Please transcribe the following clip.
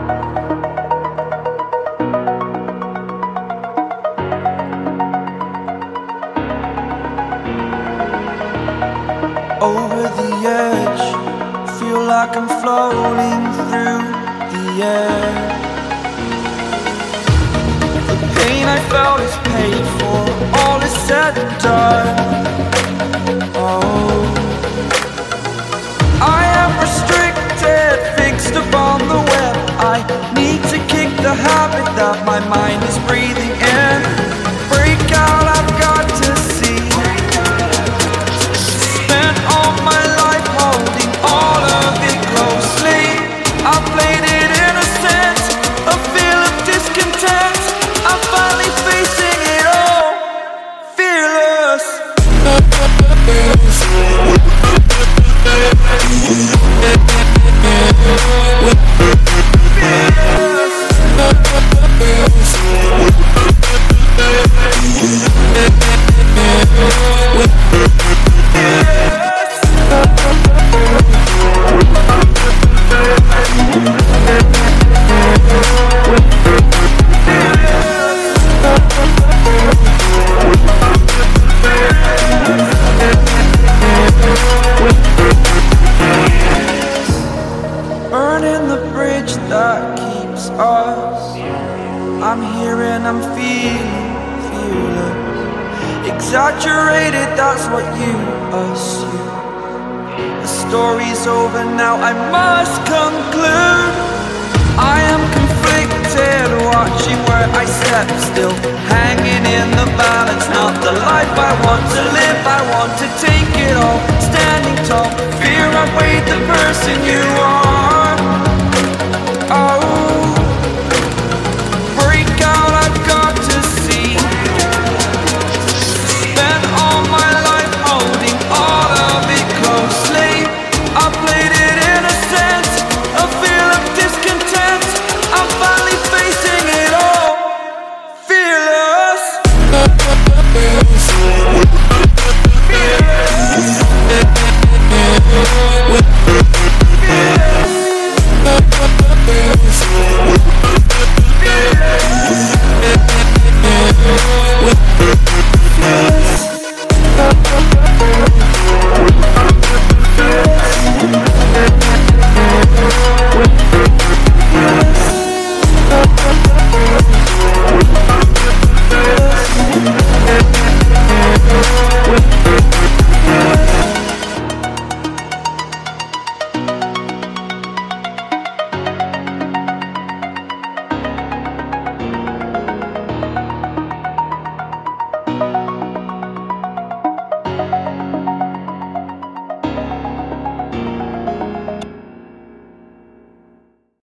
Over the edge, feel like I'm floating through the air. The pain I felt is paid for, all is said and done. Oh, I am restricted, fixed upon the web. I need to kick the habit that my mind is breathing in. Break out, I've got to see. Spent all my life holding all of it closely. I played it innocent, a feel of discontent. I'm finally facing it all, fearless. Burning the bridge that keeps us. I'm here and I'm feeling fearless. Exaggerated, that's what you assume. The story's over now, I must conclude.